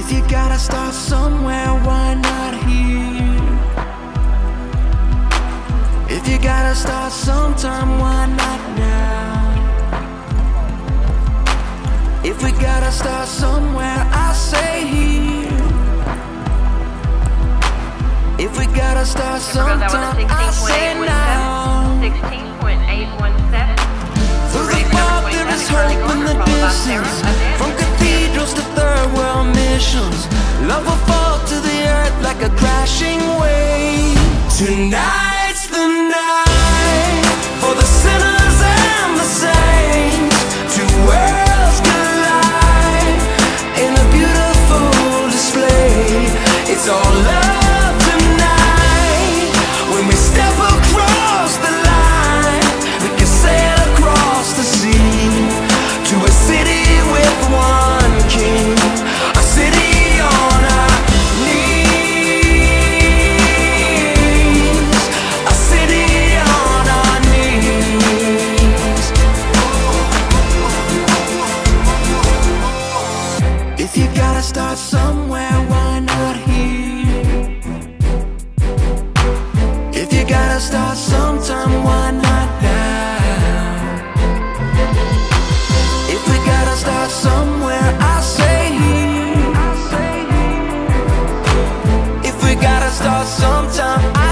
If you gotta start somewhere, why not here? If you gotta start sometime, why not now? If we gotta start somewhere, I say here. If we gotta start sometime, I say now. 16.817. Through the fog there is hope in the distance. From cathedrals to third world missions, love will fall to the earth like a crashing wave. Tonight's the night for the sinners and the saints. Two worlds collide in a beautiful display. It's all love tonight. When we step across the line, we can sail across the sea to a city with one king, a city on our knees, a city on our knees. If you gotta start somewhere, why not here? If you gotta start sometime, why not now? If we gotta start somewhere, I say here. If we gotta start sometime, I